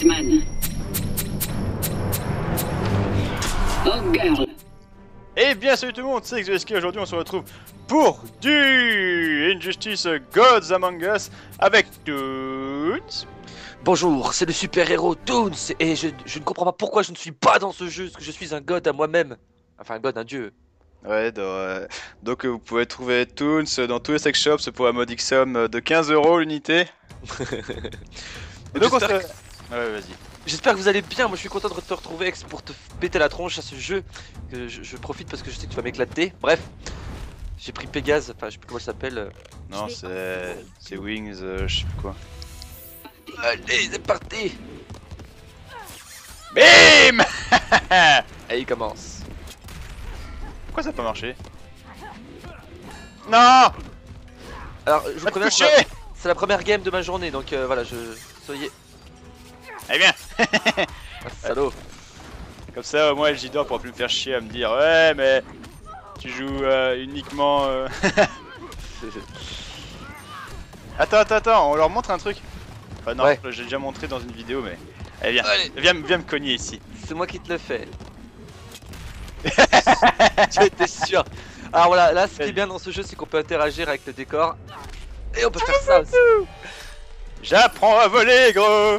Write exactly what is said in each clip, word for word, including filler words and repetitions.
Batman. Oh girl. Et bien salut tout le monde, c'est X V S K. Aujourd'hui on se retrouve pour du Injustice Gods Among Us avec Toons. Bonjour, c'est le super-héros Toons et je, je ne comprends pas pourquoi je ne suis pas dans ce jeu, parce que je suis un god à moi-même. Enfin un god, un dieu. Ouais, donc, euh, donc euh, vous pouvez trouver Toons dans tous les sex shops pour un modique somme de quinze euros l'unité. Et donc on se... J'espère que... Ouais, vas-y. J'espère que vous allez bien, moi je suis content de te retrouver Ex pour te péter la tronche à ce jeu. Que je, je profite parce que je sais que tu vas m'éclater. Bref, j'ai pris Pégase, enfin je sais plus comment ça s'appelle. Non, c'est... c'est Wings, euh, je sais plus quoi. Allez, c'est parti. Bim. Et il commence. Pourquoi ça a pas marché? Non. Alors je vous Pas préviens, touché. c'est la, c'est la première game de ma journée, donc euh, voilà, je... Soyez... Allez bien. Ah, salaud. Comme ça au moins Eldor pourra plus me faire chier à me dire ouais mais tu joues euh, uniquement euh... Attends attends attends, on leur montre un truc. Enfin non, Ouais. j'ai déjà montré dans une vidéo mais... Allez viens, Allez. viens, viens me cogner ici. C'est moi qui te le fais. J'étais sûr. Alors voilà, là ce qui est bien dans ce jeu c'est qu'on peut interagir avec le décor. Et on peut faire ça aussi. J'apprends à voler gros.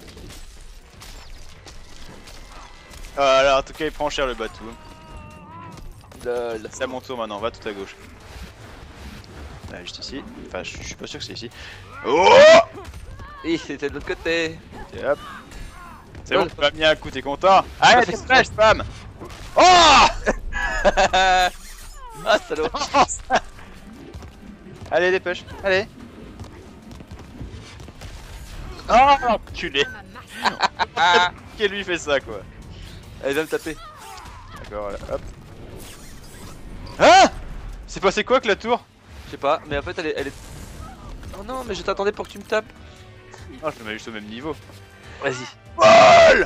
Voilà, en tout cas il prend cher le bateau. Lol. C'est à mon tour maintenant, va tout à gauche. Ouais, juste ici, enfin je je suis pas sûr que c'est ici. Oh. Et c'était de l'autre côté. Et hop. C'est bon, tu m'as mis un coup, t'es content? Ah, Allez, fait t'es exprès. smash, spam. Oh. Ah salaud. Allez, dépêche, allez. Oh, enculé. Qui lui fait ça, quoi. Allez viens me taper. D'accord, voilà, hop. Hein? C'est passé quoi que la tour? Je sais pas, mais en fait elle est, elle est... Oh non mais je t'attendais pour que tu me tapes. Oh, je te mets juste au même niveau. Vas-y. Vol!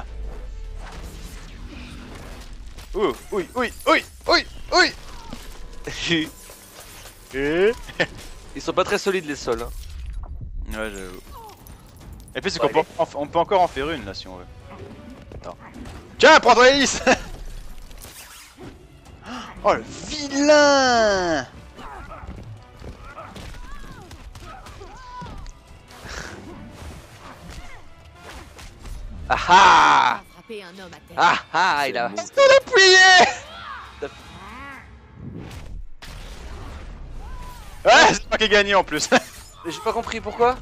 Ouh, oui, oui, oui, oui, oui. Et... Ils sont pas très solides les sols hein. Ouais, j'avoue. Et puis c'est Ouais, qu'on peut, en- on peut encore en faire une là si on veut. Attends. Tiens, prends-toi l'hélice. Oh le vilain. Ah ah. Frapper un homme à terre. Ah ah il a... On l'a plié. Ouais, c'est moi qui ai gagné en plus. Mais j'ai pas compris pourquoi.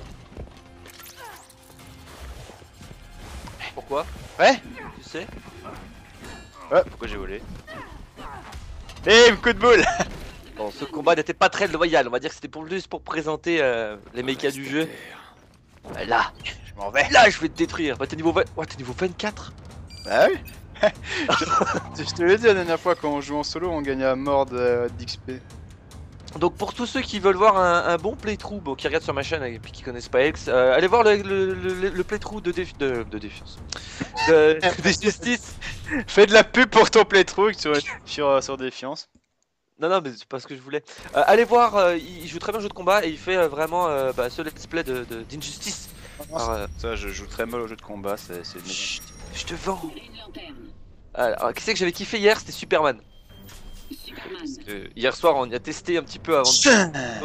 Pourquoi? Ouais. Tu sais? Ouais, pourquoi j'ai volé? Bim, coup de boule. Bon ce combat n'était pas très loyal, on va dire que c'était pour juste pour présenter euh, les mechas du jeu. Ouais, là, Je m'en vais. là je vais te détruire. Bah t'es niveau vingt... Ouais, t'es niveau vingt-quatre. Bah oui. Je te l'ai dit la dernière fois, quand on joue en solo, on gagne à mort d'X P. Donc pour tous ceux qui veulent voir un, un bon playthrough, bon, qui regardent sur ma chaîne et puis qui connaissent pas X, euh, allez voir le, le, le, le playthrough de, défi... de, de défiance. De, de justice. Fais de la pub pour ton playthrough sur, sur, sur Défiance. Non non mais c'est pas ce que je voulais. Euh, allez voir, euh, il joue très bien au jeu de combat et il fait euh, vraiment euh, bah, ce let's play de, de, d'Injustice. Alors, euh, Ça, je joue très mal au jeu de combat, c'est une... chut, je te vends. Une lanterne. Alors, qu'est-ce que j'avais kiffé hier? C'était Superman. Superman. Euh, hier soir, on y a testé un petit peu avant de...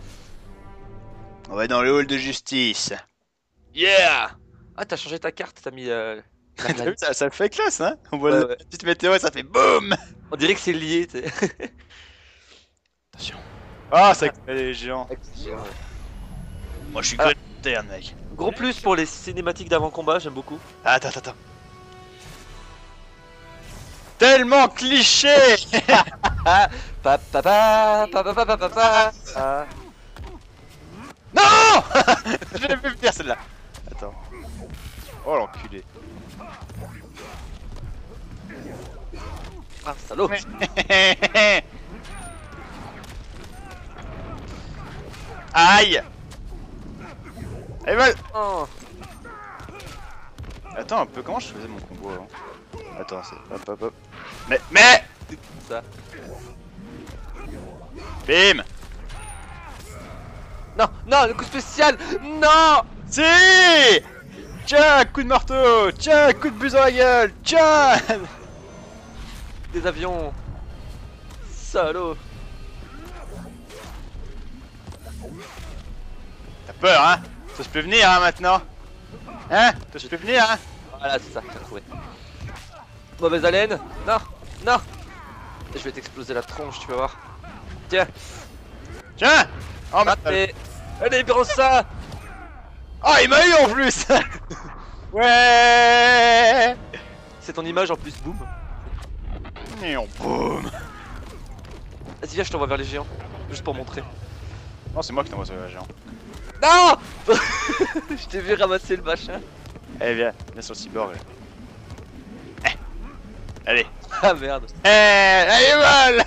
On va dans le hall de justice. Yeah! Ah, t'as changé ta carte, t'as mis... Euh... la T'as vu, ça, ça fait classe, hein? On voit Ouais, la ouais. petite météo et ça fait BOUM! On dirait que c'est lié, tu sais. Attention. Ah, ça crée les géants. Moi, je suis Ah. Green Lantern, mec. Gros plus pour les cinématiques d'avant-combat, j'aime beaucoup. Attends, attends, attends. Tellement cliché! Pa pa pa pa pa pa pa pa pa. Ah. Non! Je l'ai vu venir celle-là. Attends. Oh l'enculé. Ah, salaud! Aïe! Allez, vol! Oh. Attends un peu, comment je faisais mon combo avant? Attends, c'est hop hop hop. Mais, mais! Ça. Bim! Non, non, le coup spécial! Non! Si! Tiens, coup de marteau. Tiens, coup de buse dans la gueule. Tiens. Des avions. Salaud. T'as peur, hein? Ça se peut venir, hein, maintenant? Hein? Ça se peut venir, hein? Voilà, c'est ça, j'ai retrouvé. Mauvaise haleine. Non, non. Je vais t'exploser la tronche, tu vas voir. Tiens. Tiens! Oh, mais... Allez, allez, prends ça. Oh, il m'a eu en plus! Ouais! C'est ton image en plus, boum. Et on boum! Vas-y, viens, je t'envoie vers les géants. Juste pour montrer. Non, c'est moi qui t'envoie sur la géant. Non. Je t'ai vu ramasser le machin. Allez, viens, viens sur le cyborg. Eh. Allez. Ah merde. Eh, allez, vol!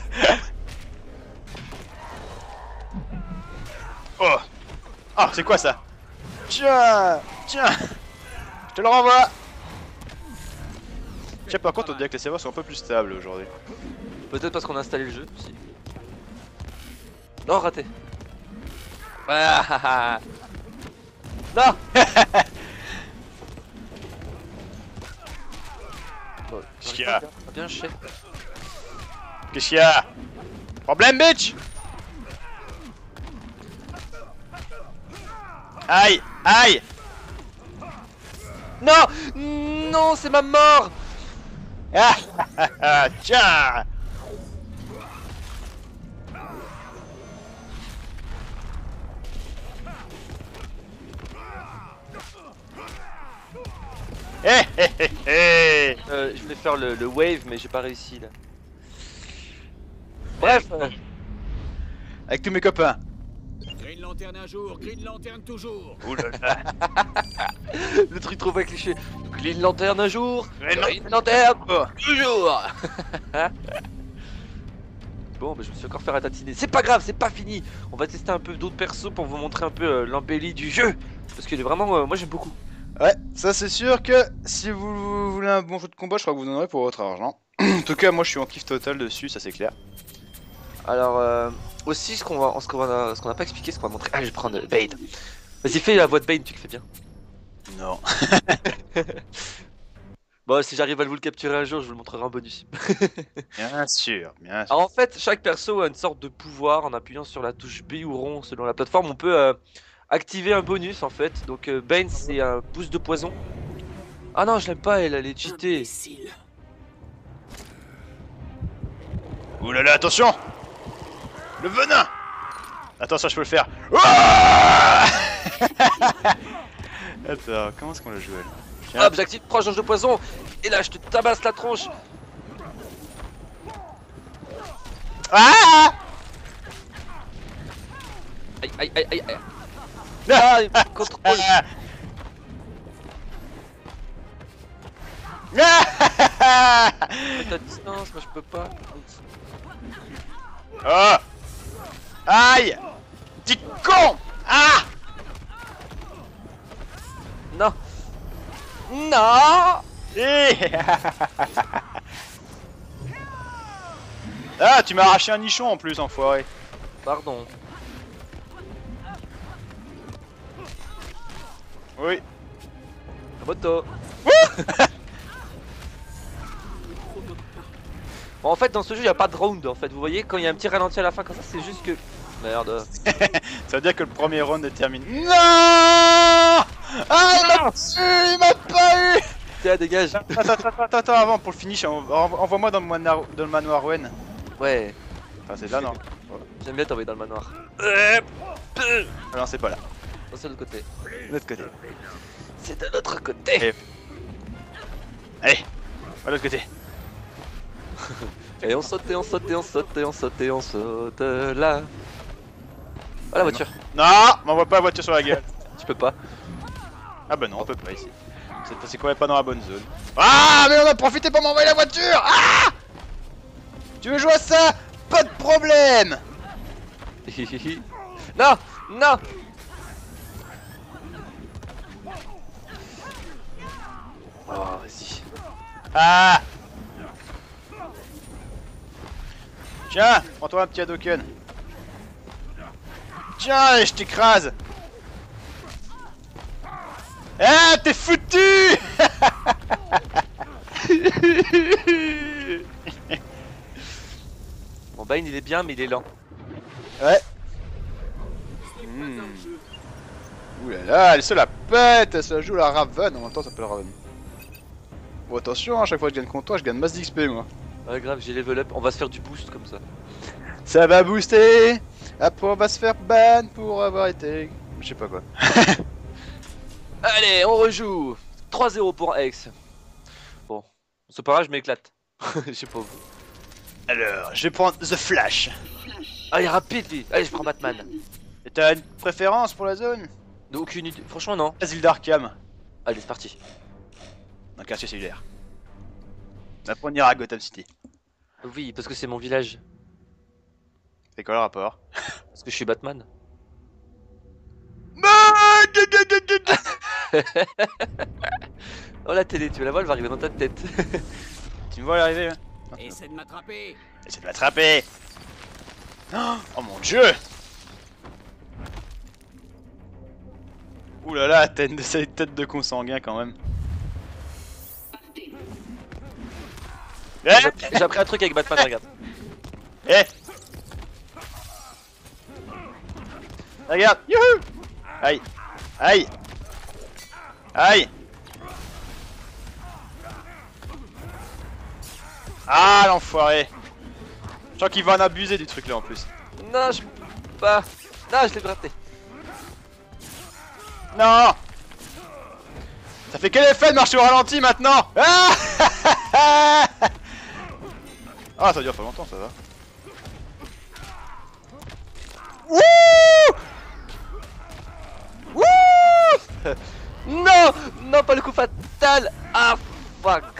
Oh! Oh, c'est quoi ça? Tiens! Tiens! Je te le renvoie! Tiens, par contre, on dirait que les serveurs sont un peu plus stables aujourd'hui. Peut-être parce qu'on a installé le jeu aussi. Non, raté. Ah, non. Bon, Qu'est-ce qu'il y a? Bien chef. Qu'est-ce qu'il y a? Problème, bitch! Aïe! Aïe! Non. Non, c'est ma mort. Ah, ah, ah, tiens! Eh eh eh eh! Euh, je voulais faire le, le wave, mais j'ai pas réussi là. Bref. euh, Avec tous mes copains. Green Lantern un jour, Green Lantern toujours. Ouh là là. Le truc trop pas cliché. Green Lantern un jour. Green Green Lantern Oh. toujours. Bon, bah, je me suis encore fait ratatiner. C'est pas grave, c'est pas fini. On va tester un peu d'autres persos pour vous montrer un peu euh, l'embellie du jeu. Parce qu'il est vraiment. euh, moi j'aime beaucoup. Ouais, ça c'est sûr que si vous voulez un bon jeu de combat, je crois que vous en aurez pour votre argent. En tout cas, moi je suis en kiff total dessus, ça c'est clair. Alors, euh, aussi, ce qu'on va, ce qu'on va, ce qu'on n'a pas expliqué, ce qu'on va montrer. Ah, je vais prendre Bane. Vas-y, fais la voix de Bane, tu le fais bien. Non. Bon, si j'arrive à vous le capturer un jour, je vous le montrerai en bonus. Bien sûr, bien sûr. Alors, en fait, chaque perso a une sorte de pouvoir. En appuyant sur la touche B ou rond selon la plateforme, on peut euh, activer un bonus en fait. Donc, euh, Bane, c'est un boost de poison. Ah non, je l'aime pas, elle, elle est cheatée. Ouh là là, attention! Le venin! Attention, je peux le faire. Ouah. Attends, comment est-ce qu'on l'a joué là? Hop, j'active trois charges de poison. Et là, je te tabasse la tronche. Ah! Aïe, aïe, aïe, aïe, aïe. Ah, il me contrôle. Ah. Ah. Mets ta distance, moi je peux pas. Oh! Aïe! Petit con! Ah! Non. Non. Eh. Ah, tu m'as arraché un nichon en plus, enfoiré. Pardon. Oui. La moto. Bon, en fait, dans ce jeu, il n'y a pas de round. En fait, vous voyez, quand il y a un petit ralenti à la fin, comme ça, c'est juste que. Merde. Ça veut dire que le premier round est terminé. Non! Ah, il m'a tué, il m'a pas eu! Tiens, dégage. Attends, attends, attends, attends, avant pour le finish, en- en- envoie-moi dans le manoir, dans le manoir Wen. Ouais, Enfin, c'est là, non? j'aime bien t'envoyer dans le manoir. Ah non, c'est pas là. Non, c'est de l'autre côté. De l'autre côté. C'est de l'autre côté. Et- Allez, à l'autre côté. Et on saute, et on saute, et on saute, et on saute, et on saute là. Ah, la voiture. Non, m'envoie pas la voiture sur la gueule. Tu peux pas. Ah bah non, on peut pas ici. C'est parce qu'on est pas dans la bonne zone. Ah, mais on a profité pour m'envoyer la voiture. Ah! Tu veux jouer à ça? Pas de problème. Non, non. Oh, vas-y. Ah! Tiens, prends-toi un petit Hadoken. Tiens, et je t'écrase. Ah, t'es foutu. Bon, Bane il est bien, mais il est lent. Ouais. Mmh. Ouh là là, elle se la pète, elle se joue la Raven, en même temps ça s'appelle Raven. Bon attention, à chaque fois que je gagne contre toi, je gagne masse d'X P moi. Ouais grave, j'ai level up, on va se faire du boost comme ça. Ça va booster. Après on va se faire ban pour avoir été... Je sais pas quoi. Allez, on rejoue. trois zéro pour X. Bon, c'est pas grave, je m'éclate. Je sais pas vous. Alors, je vais prendre The Flash. Allez, rapide lui. Allez, je prends Batman. Et t'as une préférence pour la zone? Aucune idée. Franchement non. Asile d'Arkham. Allez, c'est parti. Un quartier cellulaire. Après on ira à Gotham City. Oui, parce que c'est mon village. C'est quoi le rapport? Parce que je suis Batman. Oh la télé, tu veux la voir, elle va arriver dans ta tête. Tu me vois arriver? Essaie de m'attraper. Essaie de m'attraper. Oh mon dieu. Ouh là là, t'as une tête de consanguin quand même. Eh, J'ai appris- j'ai appris un truc avec Batman, regarde. eh. Regarde, youhou. Aïe, aïe, aïe. Ah l'enfoiré. Je sens qu'il va en abuser du truc là en plus. Non, je peux pas. Non, je l'ai raté. Non. Ça fait quel effet de marcher au ralenti maintenant? Ah, ah ça dure pas longtemps ça va. Wouh. Wouh. Non, non, pas le coup fatal. Ah, fuck.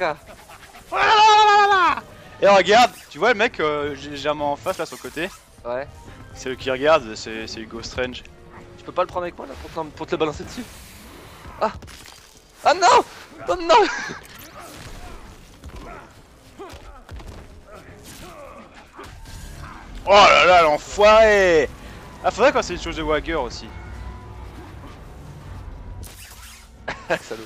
Et regarde, tu vois le mec euh, légèrement en face là sur le côté? Ouais. C'est le qui regarde, c'est Hugo Strange. Tu peux pas le prendre avec moi là pour te, pour te le balancer dessus? Ah. Ah non. Oh non. Oh là là, l'enfoiré. Ah faudrait qu'on c'est une chose de Wagger aussi. Salaud.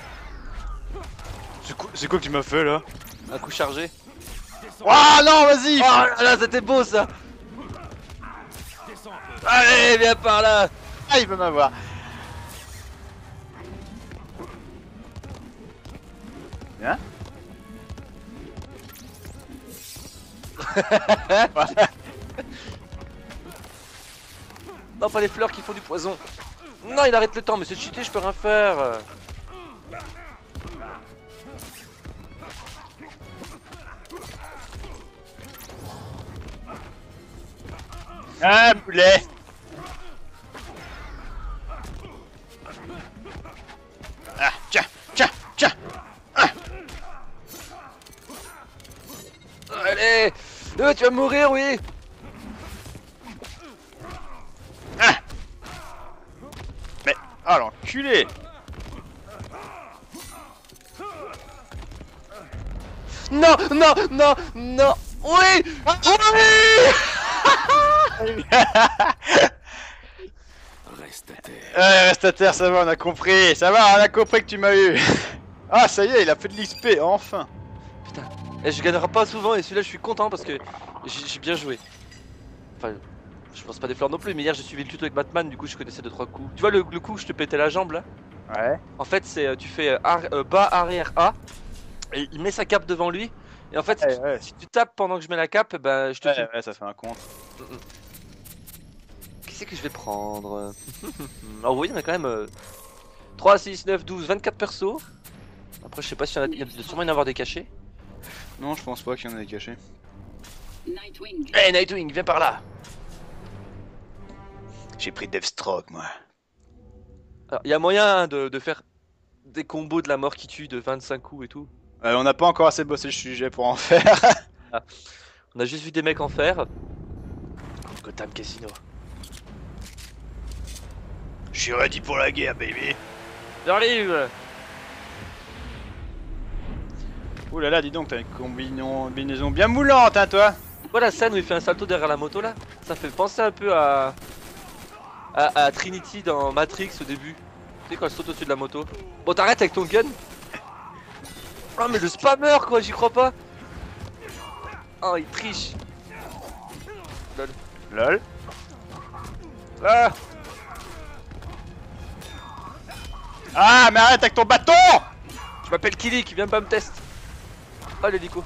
C'est quoi, quoi que tu m'as fait là? Un coup chargé. Oh non, vas-y. Oh là là, c'était beau ça. Allez, viens par là. Ah, il peut m'avoir. Bien. Non, pas les fleurs qui font du poison. Non, il arrête le temps, mais c'est cheaté, je peux rien faire. Ah, poulet. Ah, tiens, tiens, tiens. Ah. Allez, euh, tu vas mourir, oui. Ah. Mais, oh l'enculé. Non, non, non, non. Oui, oui. Reste à terre. Ouais, reste à terre, ça va, on a compris. Ça va, on a compris que tu m'as eu. Ah, ça y est, il a fait de l'X P, enfin. Putain, et je gagnerai pas souvent et celui-là je suis content parce que j'ai j'ai bien joué. Enfin, je pense pas des fleurs non plus, mais hier j'ai suivi le tuto avec Batman, du coup je connaissais deux trois coups. Tu vois le, le coup où je te pétais la jambe là? Ouais. En fait, c'est euh, tu fais euh, ar- euh, bas arrière A et il met sa cape devant lui. Et en fait, Ouais, si, tu, ouais. si tu tapes pendant que je mets la cape, bah je te Ouais, tue. ouais, ça fait un contre. Qu'est-ce que je vais prendre? Alors, vous voyez, on a quand même euh, trois, six, neuf, douze, vingt-quatre persos. Après, je sais pas s'il y en a, il y a il doit sûrement y en avoir des cachés. Non, je pense pas qu'il y en ait cachés. Nightwing. Eh hey, Nightwing, viens par là. J'ai pris Deathstroke, moi. Alors, il y a moyen de, de faire des combos de la mort qui tue de vingt-cinq coups et tout. Euh, on n'a pas encore assez bossé le sujet pour en faire. On a juste vu des mecs en faire. Gotham Casino. Je suis ready pour la guerre, baby. J'arrive. Ouh là là, dis donc, t'as une combinaison, combinaison bien moulante, hein, toi. Voilà la scène où il fait un salto derrière la moto là. Ça fait penser un peu à... à, à Trinity dans Matrix au début. sais quand elle saute au-dessus de la moto. Bon, t'arrêtes avec ton gun. Ah, mais le spammer quoi, j'y crois pas. Oh, il triche. Lol. Lol. Ah, Ah, mais arrête avec ton bâton! je m'appelle Killik, viens pas me test. Oh, l'hélico.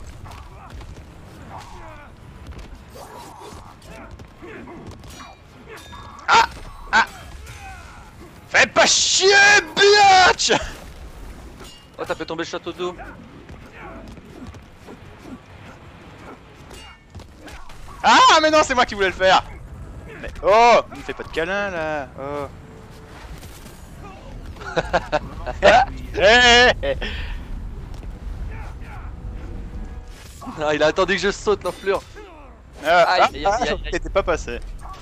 Ah! Ah! Fais pas chier, bitch! Oh, t'as fait tomber le château d'eau. Ah, mais non, c'est moi qui voulais le faire! Mais oh! Ne fais pas de câlin là! Oh! Hé, hé, hé. Ah, il a attendu que je saute l'enflure. Ah, Aïe, ah, aïe, ah, aïe, aïe, aïe. t'étais pas passé.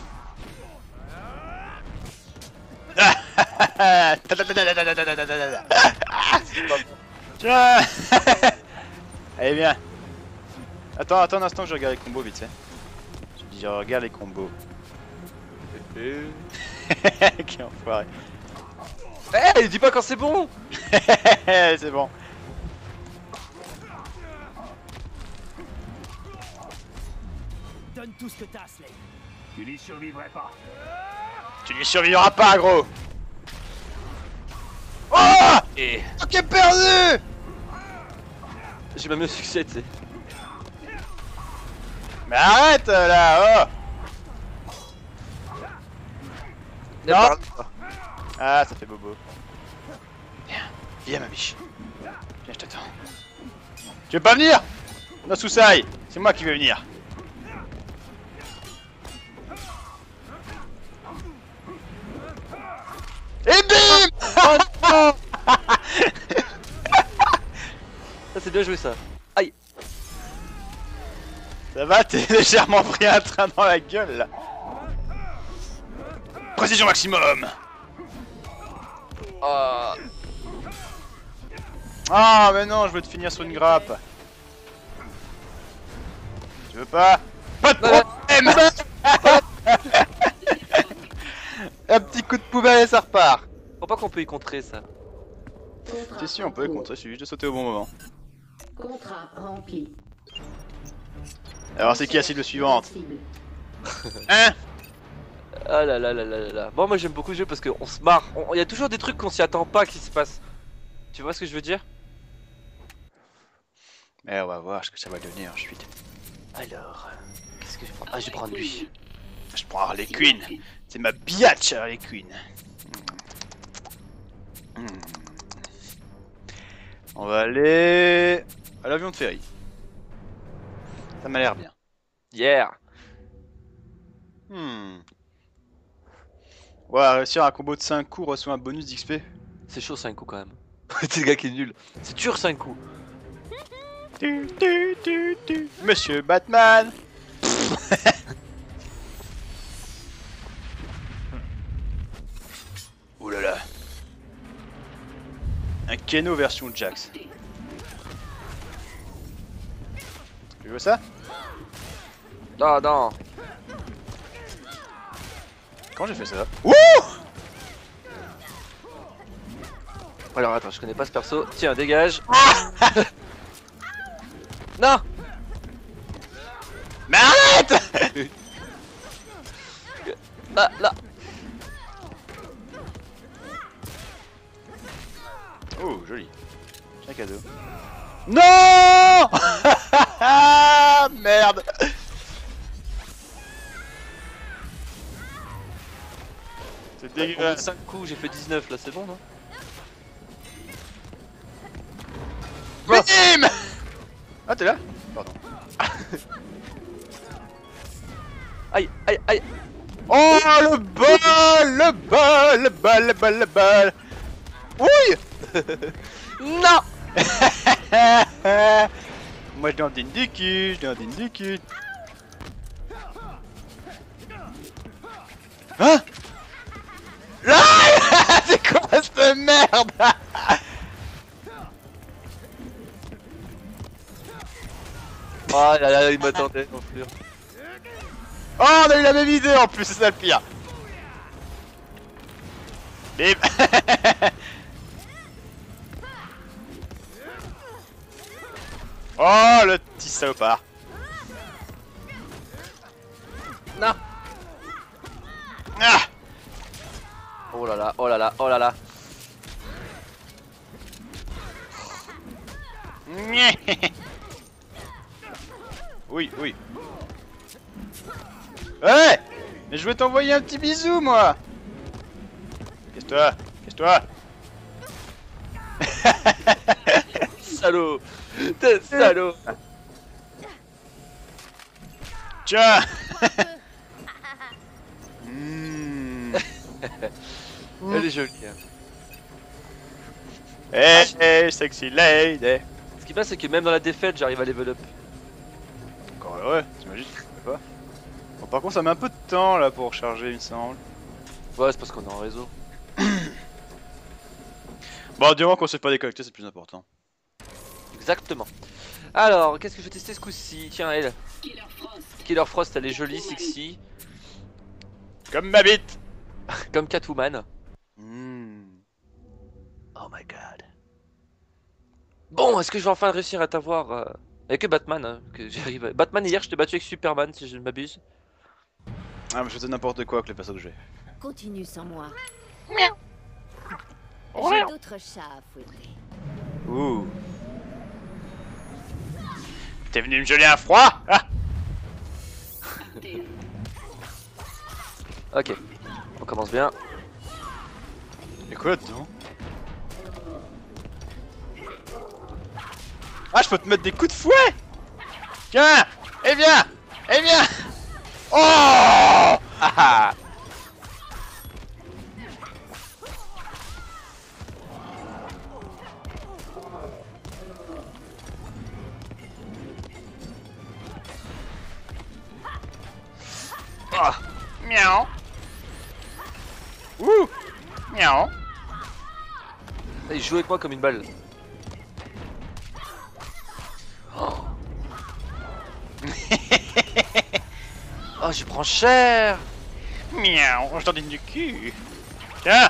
Tiens. Allez, viens. Attends, attends un instant que je regarde les combos vite fait. Je dis je regarde les combos. Quel enfoiré. Eh, dis pas quand c'est bon. C'est bon. Donne tout ce que t'as, Slade. Tu n'y survivrais pas. Tu n'y survivras pas, gros. Oh! Et Ok, perdu! j'ai même eu succès, tu sais. Mais arrête là, oh! Non. Ah, ça fait bobo. Viens, viens ma biche. Viens, je t'attends. Tu veux pas venir? No Susai, c'est moi qui vais venir. Et bim! Oh non. Ça c'est bien joué ça. Aïe. Ça va, t'es légèrement pris un train dans la gueule là. Précision maximum. Oh. Ah mais non, je veux te finir sur une grappe. Tu veux pas? Pas de problème. Un petit coup de poubelle et ça repart. Je crois pas qu'on peut y contrer ça. Si si, on peut contrer, il suffit de sauter au bon moment. Contrat rempli. Alors c'est qui la cible suivante? Cible. Hein? Ah là là là là là là. Bon, moi j'aime beaucoup le jeu parce qu'on se marre. Il y a toujours des trucs qu'on s'y attend pas qui se passent. Tu vois ce que je veux dire? Mais on va voir ce que ça va donner ensuite. Alors, qu'est-ce que je prends? Ah, je vais prendre lui. Je prends Harley Quinn. C'est ma biatch Harley Quinn. Hmm. On va aller à l'avion de ferry. Ça m'a l'air bien. Yeah. Hmm. Ouais, réussir un combo de cinq coups reçoit un bonus d'X P. C'est chaud cinq coups quand même. C'est le gars qui est nul. C'est dur cinq coups. Tu, tu, tu, tu. Monsieur Batman. Ouh là là. Un Keno version Jax. Tu veux ça? Non, non. Quand j'ai fait ça? Ouh! Alors attends, je connais pas ce perso. Tiens, dégage. Non. Mais arrête! Là, là. Oh, joli. J'ai un cadeau. Non! Merde! C'est dégueulasse. cinq coups, j'ai fait dix-neuf là, c'est bon non? Bim! Ah, t'es là? Pardon. Aïe, aïe, aïe. Oh, le bol! Le bol! Le bol! Le bol! Le bol! Oui! Non. Moi je donne du cul, je donne du cul. Hein? Là! C'est quoi cette merde? Oh là là, il m'attendait, enflure. Oh, on a eu la même idée en plus, c'est ça le pire. Bim. Oh, le petit salopard. Non. Ah. Oh là là, oh là là, oh là là. Oui, oui. Ouais. Mais je veux t'envoyer un petit bisou, moi. Casse-toi, casse-toi. Salaud. T'es salaud. Tiens. Mmh. Elle est jolie. Hein. Hey, hey, sexy lady. Ce qui passe, c'est que même dans la défaite, j'arrive à level up. Encore heureux, t'imagines, je sais pas. Bon, par contre, ça met un peu de temps là pour recharger, il me semble. Ouais, c'est parce qu'on est en réseau. Bon, du moment qu'on s'est pas déconnecté, c'est le plus important. Exactement. Alors, qu'est-ce que je vais tester ce coup-ci? Tiens, elle. Killer Frost. Killer Frost, elle est jolie, sexy. Comme ma bite. Comme Catwoman. Mmh. Oh my god. Bon, est-ce que je vais enfin réussir à t'avoir euh... Avec que Batman, hein, que j'arrive. Batman, hier, je t'ai battu avec Superman, si je ne m'abuse. Ah, mais je faisais n'importe quoi avec les persos que j'ai. Continue sans moi. Ouais. J'ai d'autres chats à fouetter. Ouh. T'es venu me geler un froid? Ah. Ok, on commence bien. Y'a quoi là-dedans? Ah, je peux te mettre des coups de fouet! Tiens! Eh bien! Eh bien! Oh! Ah ah! Ah! Miaou! Ouh! Miaou! Il joue avec moi comme une balle. Oh, oh je prends cher. Miaou! Je t'en dis du cul! Tiens!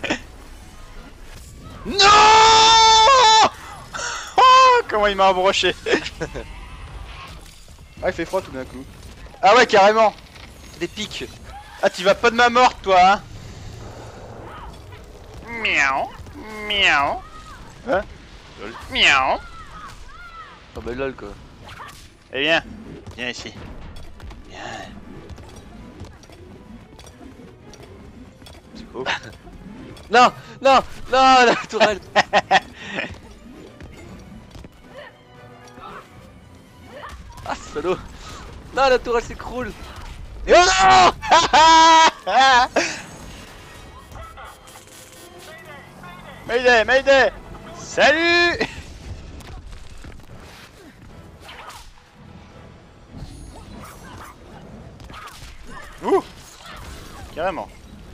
Non! Oh! Comment il m'a embroché! Ah, il fait froid tout d'un coup. Ah ouais, carrément! Des pics. Ah, tu vas pas de ma morte, toi, hein? Miaou! Miaou! Hein? Miaou! Oh bah lol quoi. Eh bien, viens ici. Viens. C'est quoi? Non, non, non, la tourelle. Ah salaud. Non, la tourelle s'écroule. Oh non! Mayday, Mayday! Salut! Ouh! Carrément.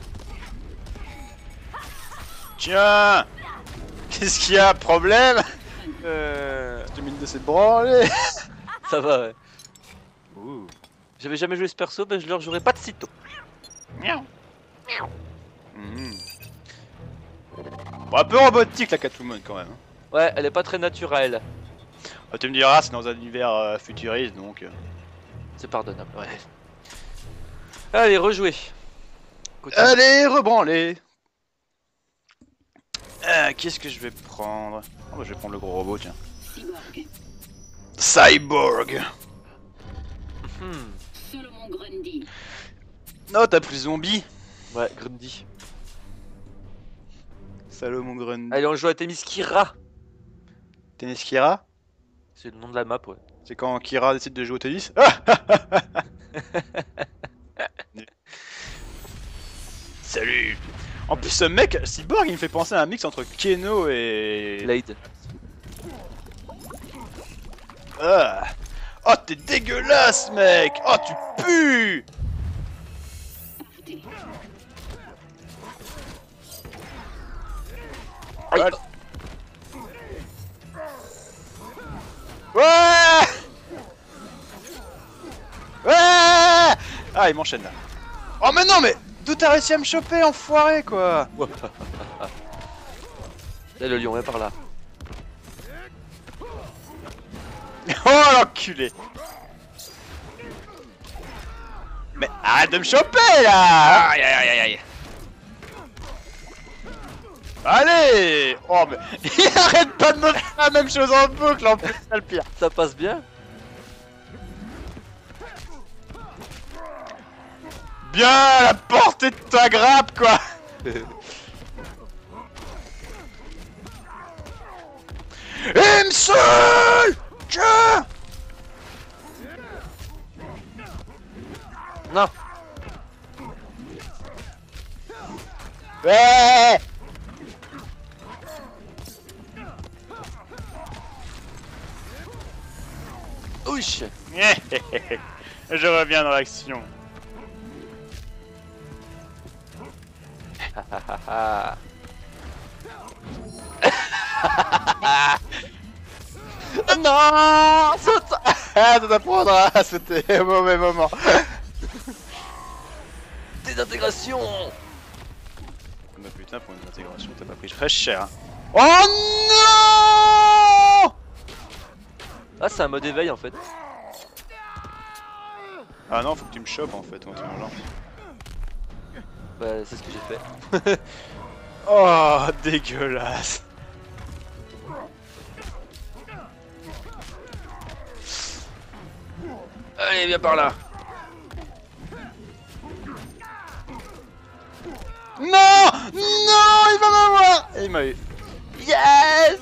Tiens! Qu'est-ce qu'il y a? Problème? Euh... Je te mine de cette branlée. Ça va ouais. Ouh. J'avais jamais joué ce perso, ben je leur jouerai pas de sitôt. Miaou. Mmh. Bon, un peu robotique la Catwoman quand même. Ouais, elle est pas très naturelle. Ah, tu me diras, c'est dans un univers euh, futuriste donc. Euh... C'est pardonnable, ouais. Allez, rejouer. Continue. Allez, rebranler. Euh, Qu'est-ce que je vais prendre? Oh, bah, je vais prendre le gros robot, tiens. Cyborg. Cyborg. Hmm. Solomon Grundy. Non, t'as plus zombie. Ouais, Grundy. Salomon Grundy. Allez, on joue à Themyscira. Tennis Kira? C'est le nom de la map, ouais. C'est quand Kira décide de jouer au tennis? Salut. En plus, ce mec, Cyborg, il me fait penser à un mix entre Keno et... Blade. Ah. Oh, t'es dégueulasse, mec. Oh, tu pues. Aïe. Ouais. Ouais. Ah, il m'enchaîne là. Oh, mais non, mais... De D'où t'as réussi à me choper, enfoiré, quoi? Là, le lion est par là. Oh, l'enculé! Mais arrête de me choper, là! Aïe aïe aïe aïe. Allez! Oh, mais il arrête pas de me faire la même chose en boucle, en plus, c'est le pire. Ça passe bien. Bien à la portée de ta grappe, quoi! Il me saoule! Tiens! Non. Ouais! Ouch. Je reviens dans l'action. Ah. Non! Saute! Ah, ça t'apprendra, c'était un mauvais moment. Désintégration. Mais putain, pour une intégration, t'as pas pris très cher. Oh non! Ah, c'est un mode éveil en fait. Ah non, faut que tu me chopes en fait quand tu me lances. Bah, c'est ce que j'ai fait. Oh, dégueulasse. Allez, viens par là. Non! Non! Il va m'avoir! Il m'a eu. Yes.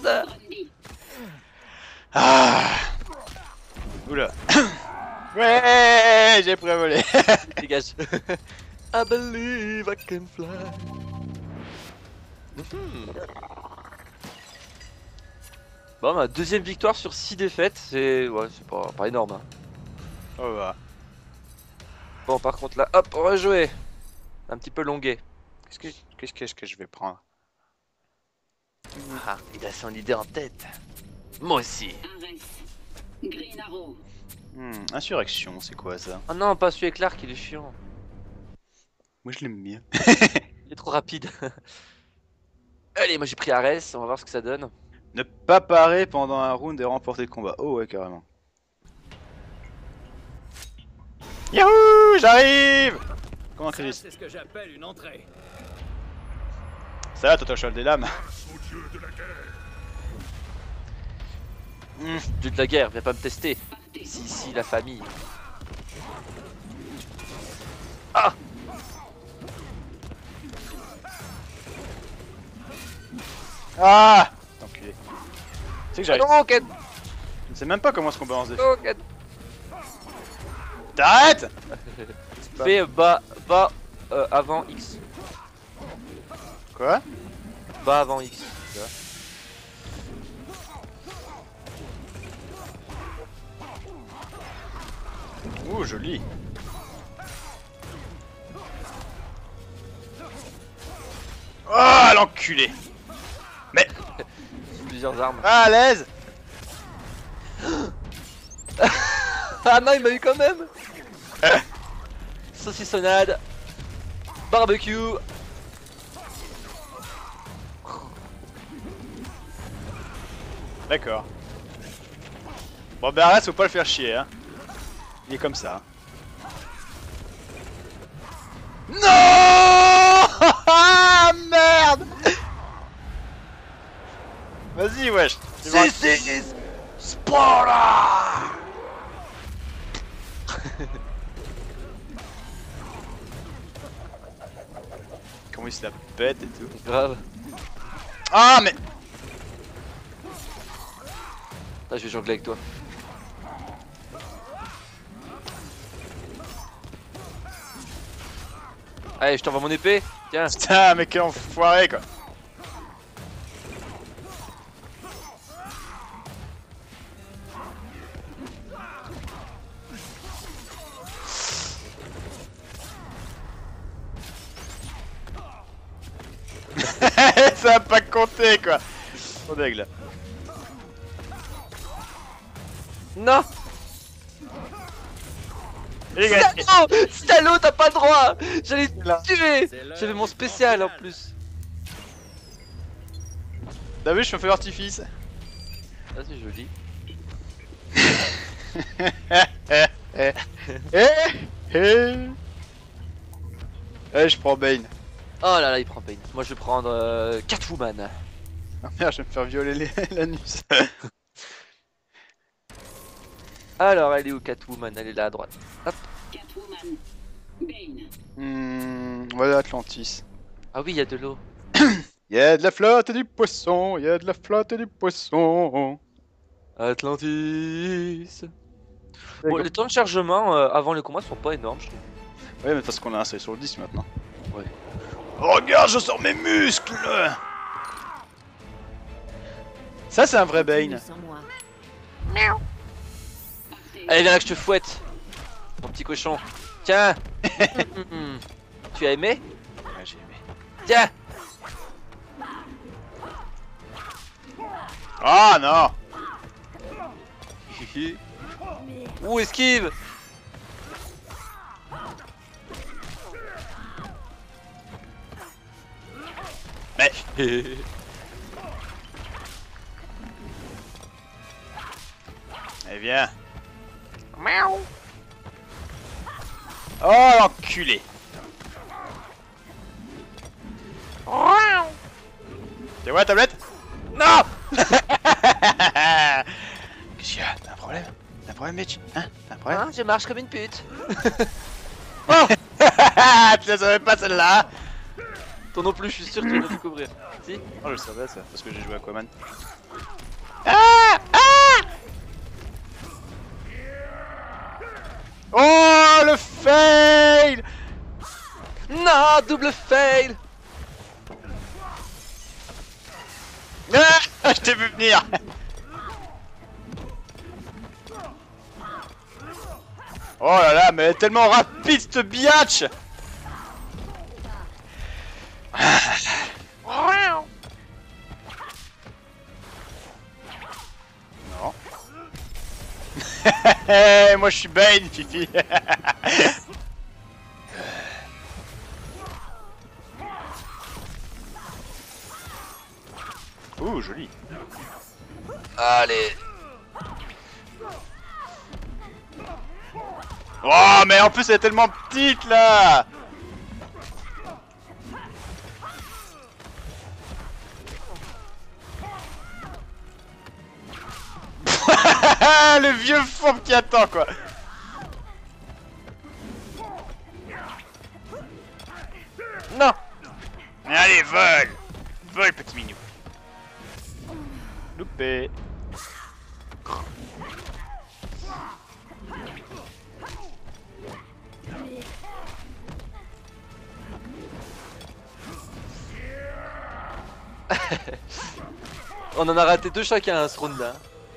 Ah! Oula. Ouais, j'ai prévolé. Dégage. I believe I can fly. Hmm. Bon, ma deuxième victoire sur six défaites, c'est ouais, c'est pas, pas énorme. Hein. Oh bah. Bon, par contre là, hop, on va jouer. Un petit peu longué. Qu'est-ce que qu'est-ce que, que je vais prendre? Ah, il a son idée en tête. Moi aussi. Ares. Green Arrow. Hmm, insurrection, c'est quoi ça? Oh non, pas celui avec l'arc, il est chiant. Moi je l'aime bien. Il est trop rapide. Allez, moi j'ai pris Ares, on va voir ce que ça donne. Ne pas parer pendant un round et remporter le combat. Oh ouais, carrément. Yahoo! J'arrive! Comment Ça, Chris? c'est ce que j'appelle une entrée. Ça va, toi, cheval des lames? Hmm. Dieu de la guerre, viens pas me tester. Si, si, la famille. Ah! Ah! Enculé. Tu sais que j'arrive. Non, Ken! Je ne sais même pas comment est-ce qu'on balance des. Non, Ken! T'arrêtes! Fais bas, bas, euh, avant X. Quoi? Bas avant X. Tu vois. Ouh, joli. Oh, l'enculé! Mais. Plusieurs armes. Ah, à l'aise! Ah non, il m'a eu quand même! Saucissonnade. Barbecue. D'accord. Bon, bah arrête, faut pas le faire chier, hein. Il est comme ça. Non! Ah, merde! Vas-y, wesh. This is Sparta! Comment il se la pète et tout. Grave. Ah, mais. Là, je vais jongler avec toi. Allez, je t'envoie mon épée. Tiens. Putain, mais quel enfoiré, quoi. Ça va pas compter, quoi. Trop d'aigle. Non. J'ai gagné. Salaud, salaud, t'as pas le droit. J'allais te Là. tuer. C'est l'heure J'avais mon du spécial en grand plus. T'as vu, je me fais l'artifice. Ah, c'est joli. Eh, eh, eh. Eh, je prends Bane. Oh là là, il prend Pain. Moi, je vais prendre euh, Catwoman. Ah merde, je vais me faire violer les- l'anus. Alors, elle est où Catwoman? Elle est là à droite. Catwoman. Bane. Hmm, voilà Atlantis. Ah oui, il y a de l'eau. Y'a de la flotte et du poisson, y'a de la flotte et du poisson. Atlantis. Bon, les temps de chargement euh, avant le combat sont pas énormes, je trouve. Ouais, mais parce qu'on a un sur le dix maintenant. Ouais. Oh, regarde, je sors mes muscles. Ça, c'est un vrai Bane. Sans moi. Partez. Allez, viens là que je te fouette. Mon petit cochon. Tiens. Tu as aimé? Ouais, j'ai aimé. Tiens. Ah non. Ouh, esquive. Mais. Eh bien. Oh l'enculé. Tu vois la tablette? Non. Qu'est-ce qu'il y a? T'as un problème? T'as un problème, Mitch? Hein? T'as un problème? Hein, je marche comme une pute. Tu la savais pas celle-là? Toi non plus, je suis sûr que tu vas le découvrir. Si? Oh, je le savais ça, parce que j'ai joué à Aquaman. Ah! Ah! Oh, le fail! Non, double fail. Ah! Je t'ai vu venir! Oh là là, mais elle est tellement rapide cette biatch! Non. Moi je suis Bane, Fifi. Ouh, joli. Allez. Oh, mais en plus elle est tellement petite là. Le vieux fourbe qui attend quoi. Non. Allez, vole. Vole, petit minou. Loupé. On en a raté deux chacun à ce round là.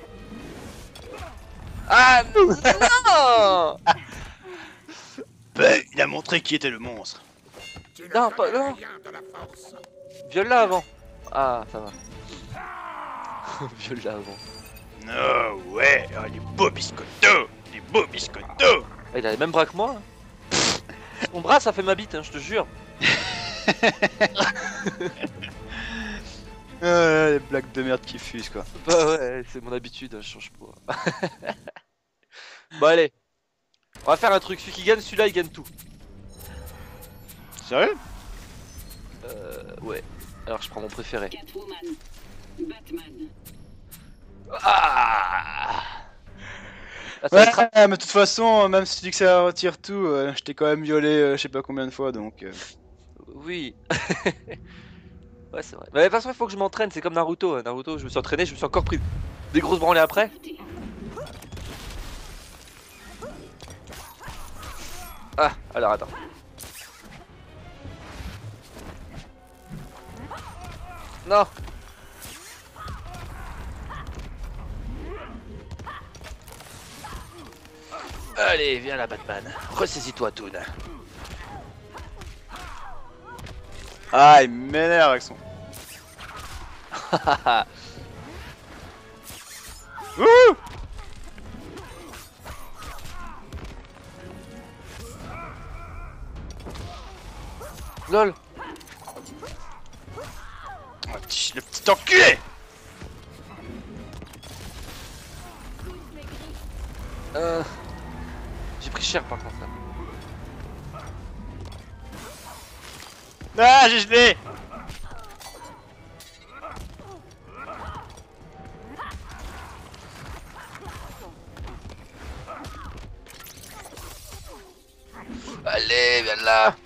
Ah non. Ben, il a montré qui était le monstre. Non, pas non. Viole-la avant. Ah, ça va. Viole-la avant. Non, ouais, oh, les beaux biscottos. Les beaux biscottos. Ah, il a les mêmes bras que moi. Hein. Mon bras, ça fait ma bite, hein, je te jure. Euh, les blagues de merde qui fusent quoi. Bah ouais, c'est mon habitude, je change pas. Bon allez, on va faire un truc, celui qui gagne, celui-là il gagne tout. Sérieux? Euh, ouais. Alors je prends mon préféré. Catwoman. Batman. Ah, ah ça Ouais, va être- mais de toute façon, même si tu dis que ça retire tout, euh, je t'ai quand même violé euh, je sais pas combien de fois donc. Euh... Oui. Ouais c'est vrai. Mais de toute façon il faut que je m'entraîne, c'est comme Naruto. Naruto, je me suis entraîné, je me suis encore pris des grosses branlées après. Partez. Ah, alors attends. Non. Allez, viens là Batman. Ressaisis-toi Toon. Ah, il m'énerve avec son. Ouh! Lol. Oh, le petit, le petit enculé. Euh... J'ai pris cher par contre. Ah, j'ai gelé. Allez, viens là.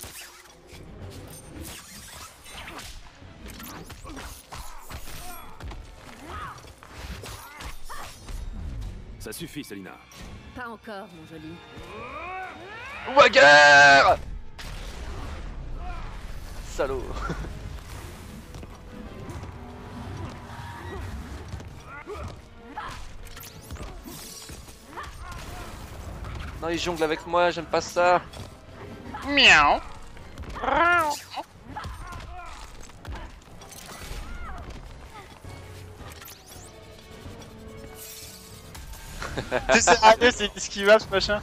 Ça suffit, Selina. Pas encore, mon joli. Wagger. Salaud. Non, il jongle avec moi, j'aime pas ça. Miaou. Tu sais, allez, c'est esquivable ce machin.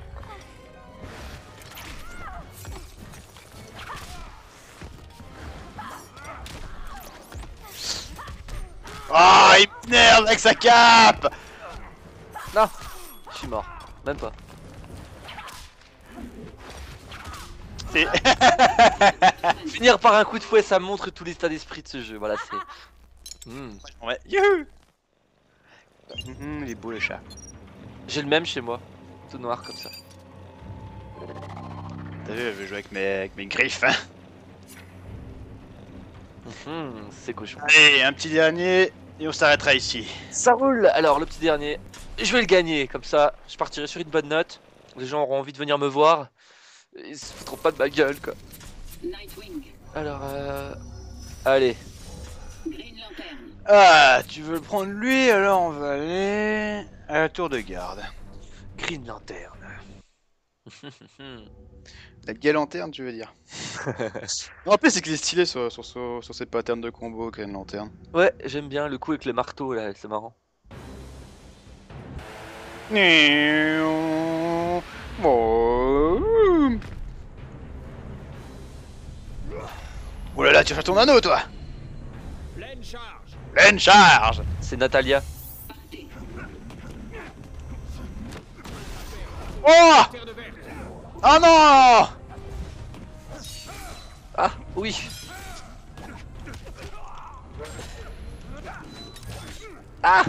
Oh, il m'énerve avec sa cape. Non, je suis mort. Même pas. C'est... Finir par un coup de fouet, ça montre tout l'état d'esprit de ce jeu. Voilà, c'est. Mmh. Ouais, youhou. Mmh, il est beau le chat. J'ai le même chez moi. Tout noir comme ça. T'as vu, elle veut jouer avec mes, avec mes griffes. Hein. Mmh, c'est cochon. Allez, un petit dernier et on s'arrêtera ici. Ça roule. Alors, le petit dernier. Je vais le gagner. Comme ça, je partirai sur une bonne note. Les gens auront envie de venir me voir. Ils se foutront pas de ma gueule, quoi. Nightwing. Alors, euh... allez. Green Lantern. Ah, tu veux le prendre lui, alors on va aller à la tour de garde. Green Lantern. La galanterne, tu veux dire. En plus, c'est qu'il est stylé sur, sur, sur, sur ses patterns de combo, Green Lantern. Ouais, j'aime bien le coup avec le marteau, là, c'est marrant. Oh là là, tu fais ton anneau, toi. Pleine charge. Pleine charge. C'est Natalia. Partez. Oh. Terre verte. Oh non. Ah, oui. Ah.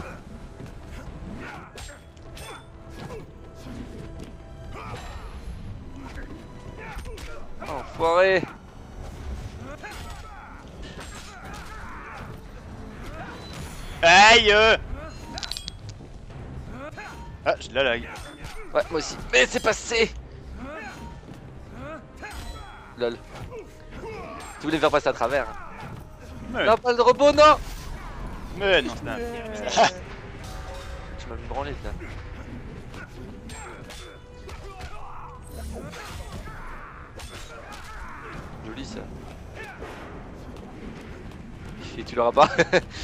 Enfoiré. Aïe. Ah, j'ai de la lag. Ouais, moi aussi. Mais c'est passé. Lol. Tu voulais faire passer à travers. Mais, Non, pas le robot, non. mais non, c'est un... Tu m'as mis branlé, là. Joli, ça. Et tu l'auras pas.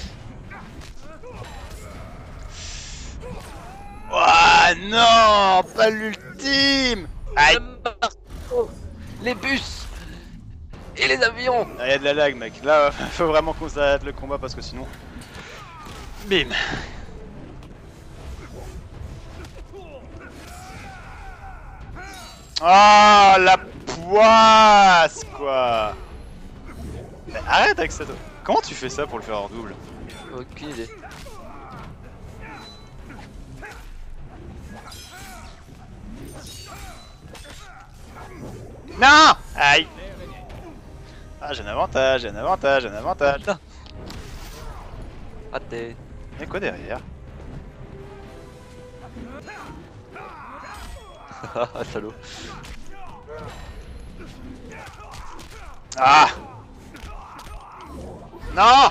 Oh non, pas l'ultime. Aïe. Les bus et les avions. Ah, y a de la lag, mec. Là, faut vraiment qu'on s'arrête le combat parce que sinon... Bim. Oh, la poisse, quoi. Mais arrête avec ça, toi. Comment tu fais ça pour le faire en double? Aucune idée. Non. Aïe. Ah, j'ai un avantage, j'ai un avantage, j'ai un avantage. Raté. Y'a quoi derrière? Ah, salaud. Ah. Non.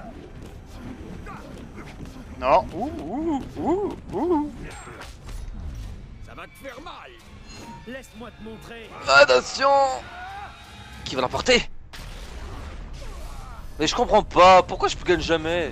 Non. Ouh, ouh, ouh, ouh. Ça va te faire mal. Laisse-moi te montrer. Attention. Qui va l'emporter? Mais je comprends pas, pourquoi je gagne jamais?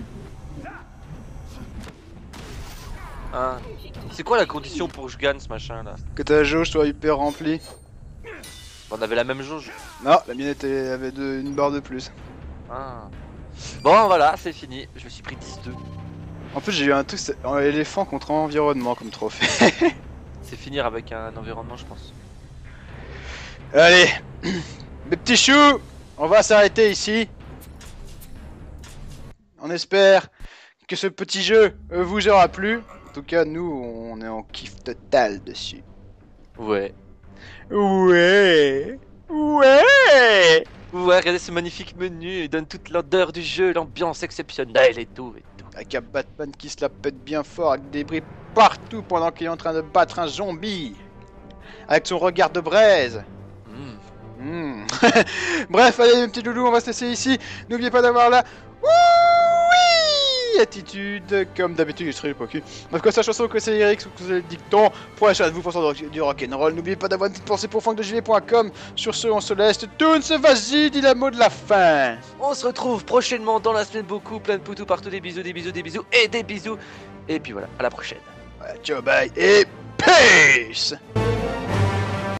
Hein? C'est quoi la condition pour que je gagne ce machin là? Que ta jauge soit hyper remplie. On avait la même jauge. Non, la mienne était, avait de, une barre de plus. Ah. Bon, voilà, c'est fini. Je me suis pris dix deux. En plus, j'ai eu un truc, c'est un éléphant contre environnement comme trophée. C'est finir avec un environnement, je pense. Allez, mes petits choux, on va s'arrêter ici. On espère que ce petit jeu euh, vous aura plu. En tout cas, nous, on est en kiff total dessus. Ouais. Ouais, ouais. Ouais, regardez ce magnifique menu. Il donne toute l'odeur du jeu, l'ambiance exceptionnelle et tout, et tout. Avec un Batman qui se la pète bien fort, avec des débris partout pendant qu'il est en train de battre un zombie. Avec son regard de braise. Mm. Hmm. Bref, allez mes petits loulous, on va se laisser ici. N'oubliez pas d'avoir la oui attitude, comme d'habitude, je serai pas cul. En tout cas, sa chanson que c'est Eric, que c'est le dicton. Pour la chaîne, vous pensez du rock'n'roll. N'oubliez pas d'avoir une petite pensée pour franck de j v point com. Sur ce, on se laisse. Toons, vas-y, dis la mot de la fin. On se retrouve prochainement dans la semaine beaucoup, plein de poutous partout, des bisous, des bisous, des bisous et des bisous. Et puis voilà, à la prochaine. Voilà, ciao, bye et peace.